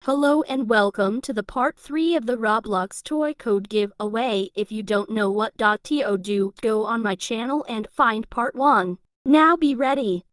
Hello and welcome to the part 3 of the Roblox toy code giveaway. If you don't know what .to do, go on my channel and find part 1. Now be ready.